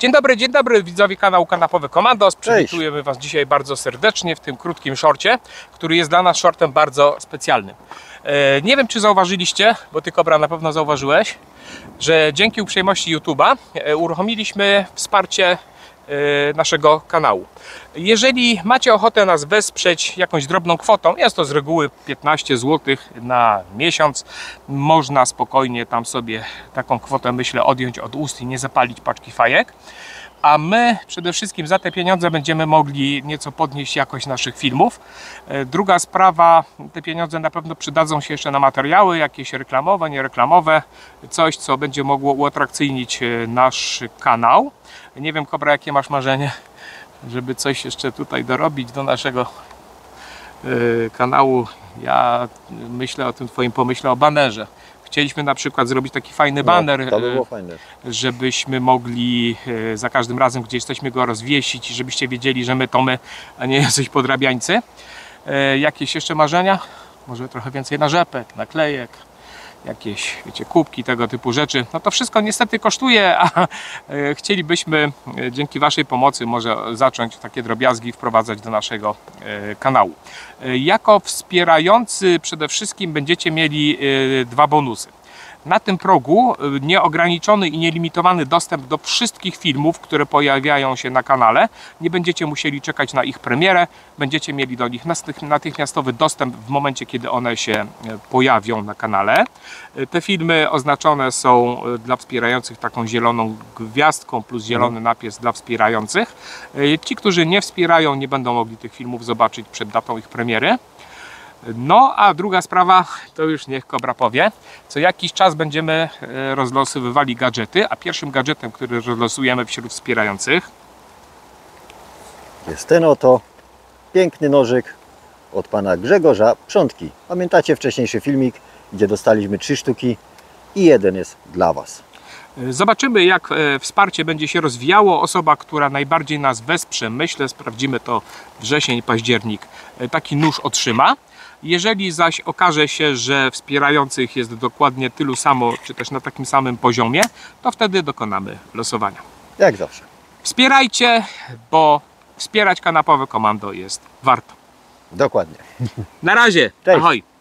Dzień dobry widzowie kanału Kanapowe Komandos. Przywitujemy Was dzisiaj bardzo serdecznie w tym krótkim shorcie, który jest dla nas shortem bardzo specjalnym. Nie wiem, czy zauważyliście, bo Ty, Kobra, na pewno zauważyłeś, że dzięki uprzejmości YouTube'a uruchomiliśmy wsparcie naszego kanału. Jeżeli macie ochotę nas wesprzeć jakąś drobną kwotą, jest to z reguły 15 zł na miesiąc, można spokojnie tam sobie taką kwotę, myślę, odjąć od ust i nie zapalić paczki fajek. A my przede wszystkim za te pieniądze będziemy mogli nieco podnieść jakość naszych filmów. Druga sprawa, te pieniądze na pewno przydadzą się jeszcze na materiały, jakieś reklamowe, niereklamowe, coś, co będzie mogło uatrakcyjnić nasz kanał. Nie wiem, Kobra, jakie masz marzenie, żeby coś jeszcze tutaj dorobić do naszego kanału. Ja myślę o tym Twoim pomyśle o banerze. Chcieliśmy na przykład zrobić taki fajny baner, to by było fajne, żebyśmy mogli za każdym razem, gdzie jesteśmy, go rozwiesić, żebyście wiedzieli, że my to my, a nie jacyś podrabiańcy. Jakieś jeszcze marzenia? Może trochę więcej narzepek, naklejek, jakieś, wiecie, kubki, tego typu rzeczy. No to wszystko niestety kosztuje, a chcielibyśmy dzięki Waszej pomocy może zacząć takie drobiazgi wprowadzać do naszego kanału. Jako wspierający przede wszystkim będziecie mieli dwa bonusy. Na tym progu nieograniczony i nielimitowany dostęp do wszystkich filmów, które pojawiają się na kanale. Nie będziecie musieli czekać na ich premierę, będziecie mieli do nich natychmiastowy dostęp w momencie, kiedy one się pojawią na kanale. Te filmy oznaczone są dla wspierających taką zieloną gwiazdką plus zielony napis dla wspierających. Ci, którzy nie wspierają, nie będą mogli tych filmów zobaczyć przed datą ich premiery. No a druga sprawa, to już niech Kobra powie. Co jakiś czas będziemy rozlosowywali gadżety, a pierwszym gadżetem, który rozlosujemy wśród wspierających, jest ten oto piękny nożyk od pana Grzegorza Przątki. Pamiętacie wcześniejszy filmik, gdzie dostaliśmy 3 sztuki i jeden jest dla Was. Zobaczymy, jak wsparcie będzie się rozwijało. Osoba, która najbardziej nas wesprze, myślę, sprawdzimy to wrzesień, październik, taki nóż otrzyma. Jeżeli zaś okaże się, że wspierających jest dokładnie tylu samo, czy też na takim samym poziomie, to wtedy dokonamy losowania. Jak zawsze. Wspierajcie, bo wspierać Kanapowe Komando jest warto. Dokładnie. Na razie. Cześć. Ahoj.